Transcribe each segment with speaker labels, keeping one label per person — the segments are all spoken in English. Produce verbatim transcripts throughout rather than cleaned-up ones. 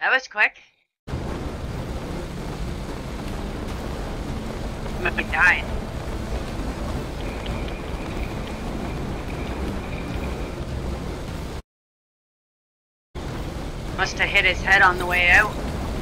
Speaker 1: That was quick. I died. Must have hit his head on the way out.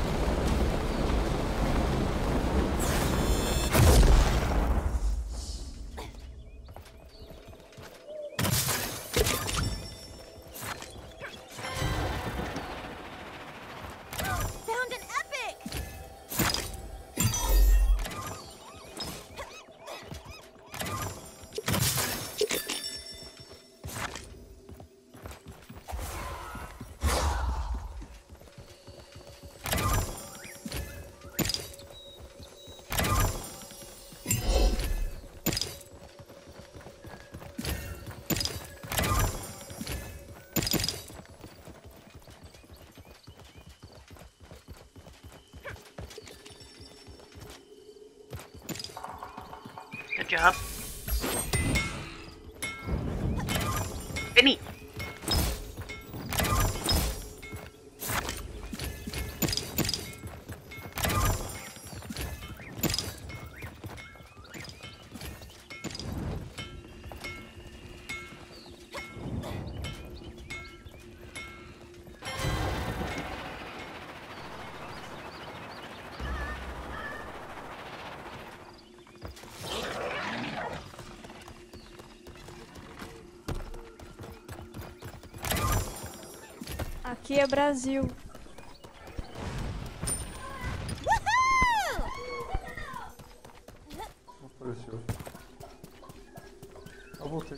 Speaker 1: Good job. Vinny!
Speaker 2: Aqui é Brasil.
Speaker 3: Apareceu. Eu voltei.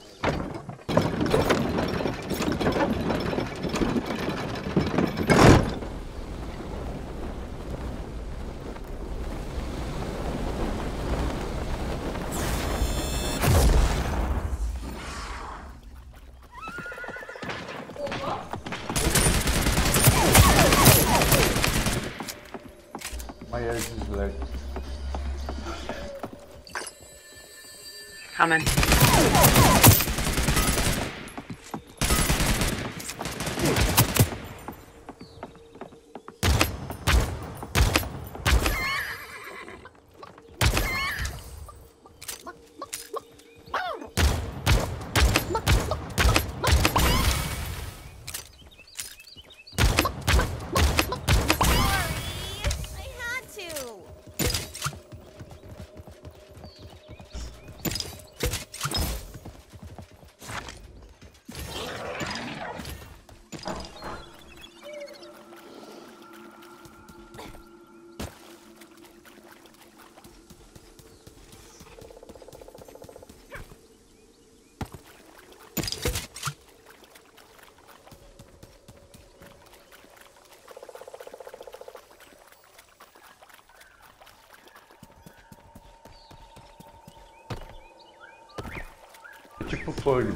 Speaker 3: My edge is leg.
Speaker 1: Coming.
Speaker 3: Tipo Pug.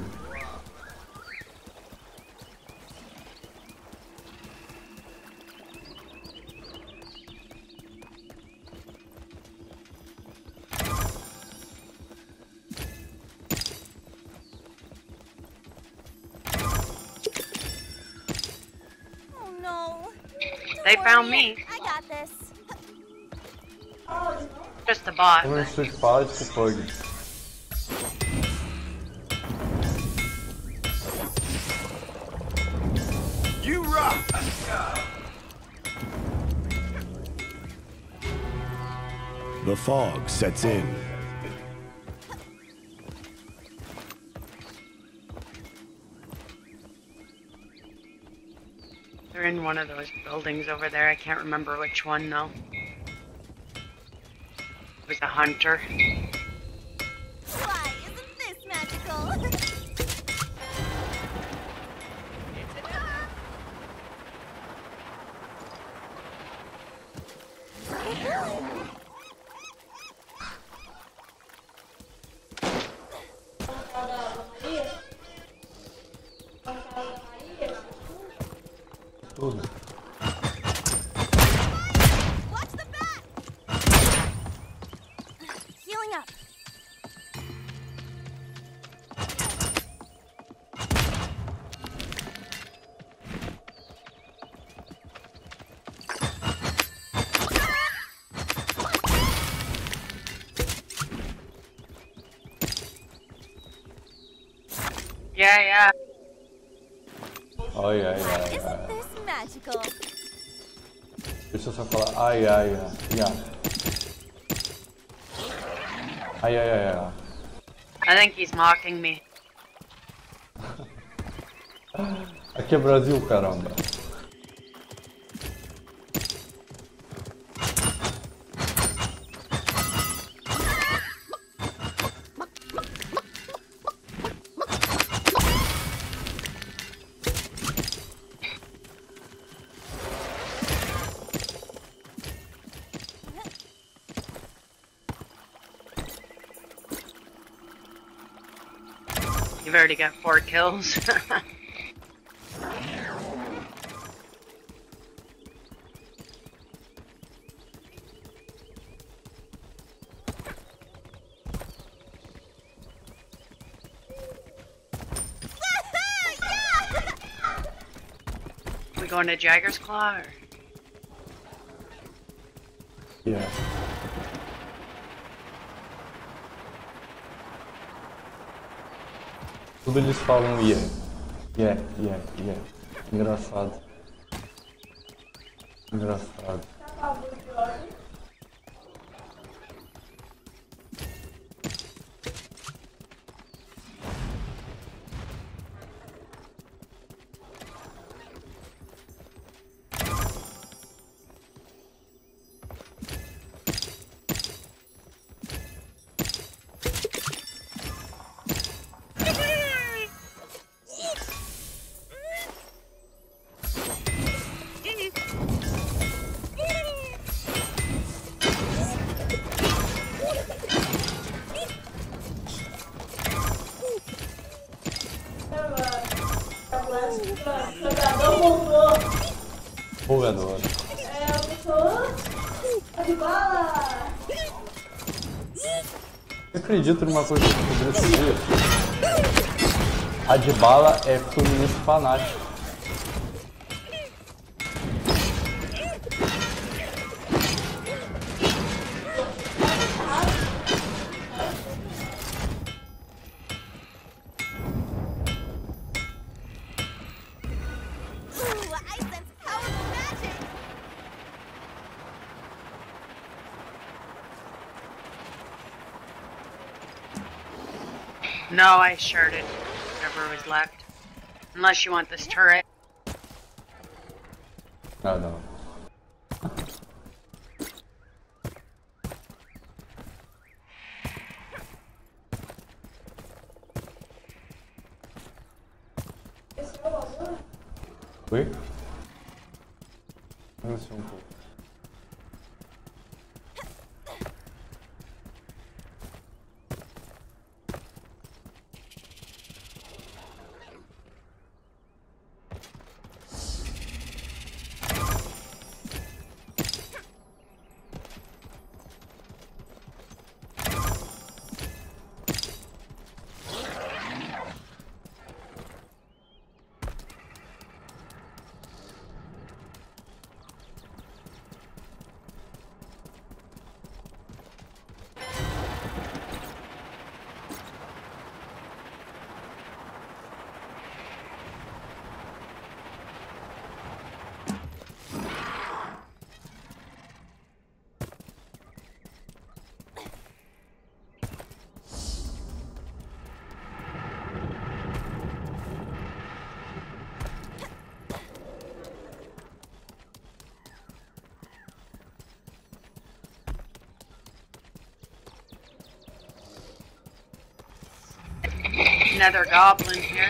Speaker 4: Oh no.
Speaker 1: They found me.
Speaker 4: I got this.
Speaker 1: Just a bot.
Speaker 3: Eu estou espada tipo Pug.
Speaker 5: You rock! The fog sets in.
Speaker 1: They're in one of those buildings over there. I can't remember which one though. It was a hunter.
Speaker 4: Why, isn't this magical?
Speaker 3: Tudo.
Speaker 4: Watch the back! Healing up.
Speaker 1: Yeah, yeah.
Speaker 3: Ai, ai, ai,
Speaker 4: Isn't
Speaker 3: ai.
Speaker 4: this magical?
Speaker 3: Deixa eu só falar. Ai, ai, ai. ai. Ai, ai, ai, ai.
Speaker 1: I think he's mocking me.
Speaker 3: Aqui é Brasil, caramba.
Speaker 1: You've already got four kills. We going to Jagger's Claw? Or?
Speaker 3: Yeah. Tudo eles falam yeah. Yeah, yeah, yeah. Engraçado. Engraçado. Jogador.
Speaker 2: É, eu sou de bala.
Speaker 3: Eu acredito numa coisa que eu descobri esse dia. A de bala é feminista fanático.
Speaker 4: Ooh, I sense powerful magic.
Speaker 1: No, I sharded whatever was left. Unless you want this turret.
Speaker 3: Ah, não. Oi? Não sei um pouco.
Speaker 1: Another goblin here.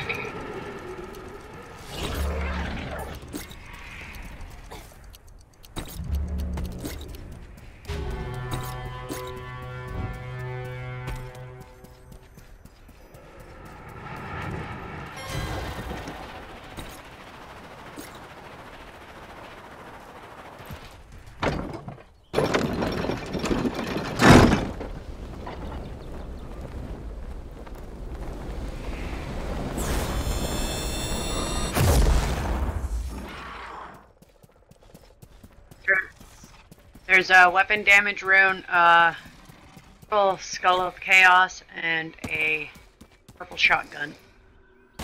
Speaker 1: There's a weapon damage rune, uh, purple skull of chaos, and a purple shotgun.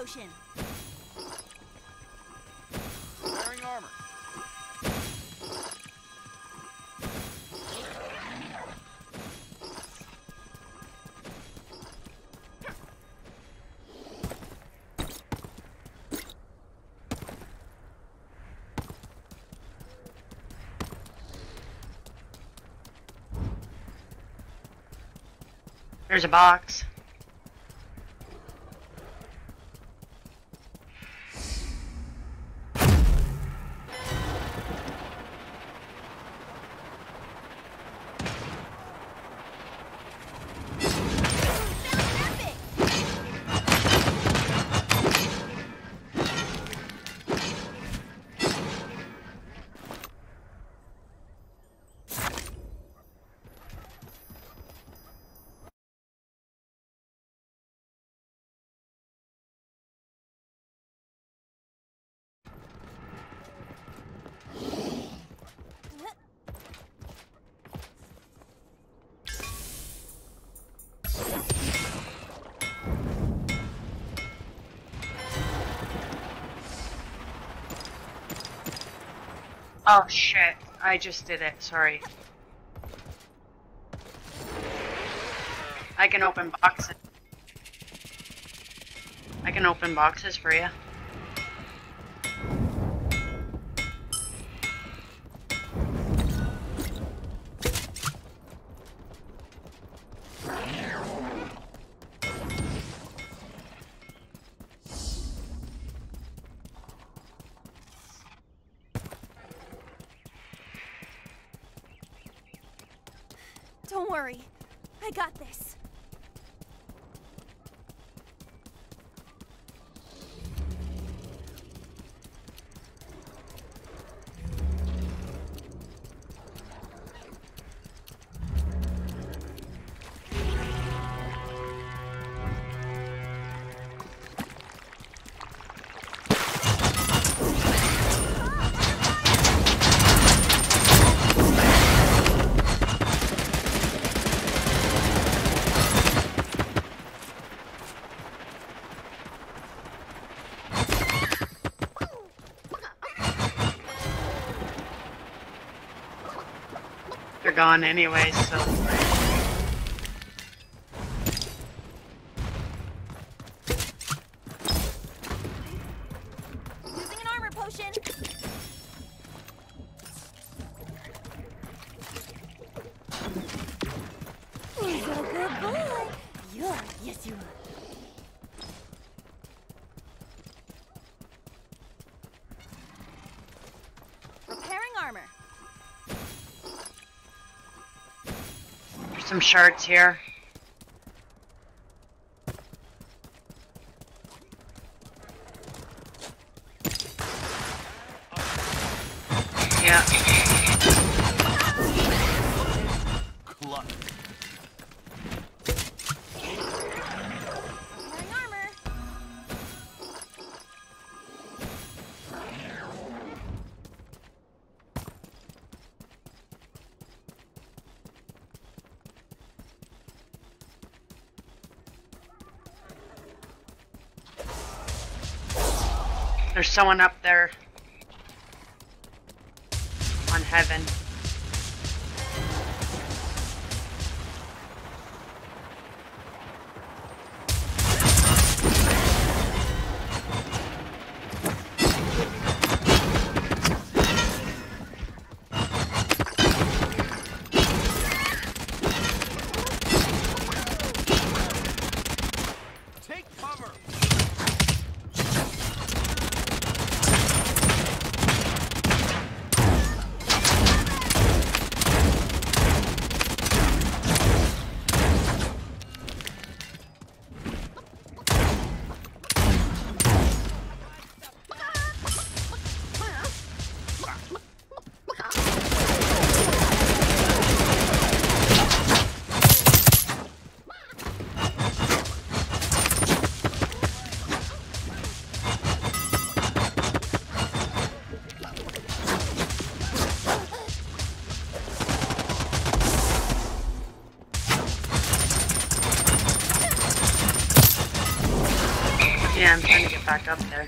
Speaker 4: potion.
Speaker 5: Wearing armor.
Speaker 1: There's a box. Oh shit, I just did it, sorry. I can open boxes. I can open boxes for you.
Speaker 4: Don't worry. I got this. They're gone anyway, so. Using an armor potion. He's a good boy. You are. Yes, you are. Repairing armor.
Speaker 1: There's some shards here. Yeah.
Speaker 5: Cluck.
Speaker 4: Repairing armor.
Speaker 1: There's someone up there. On heaven.
Speaker 5: Take cover.
Speaker 1: back up there.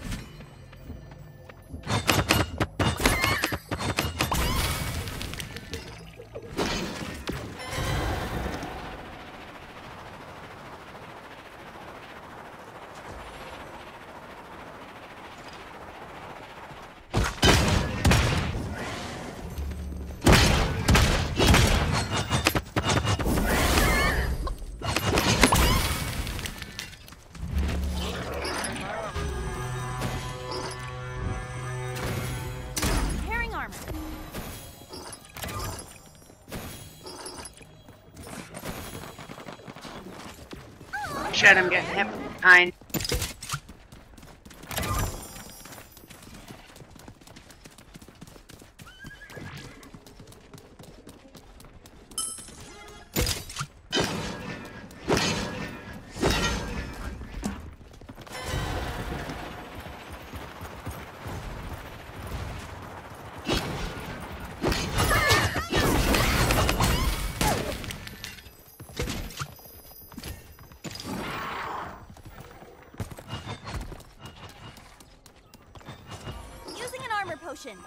Speaker 4: Repairing armor.
Speaker 1: Shit, I'm getting hit from behind.
Speaker 4: Using an armor potion.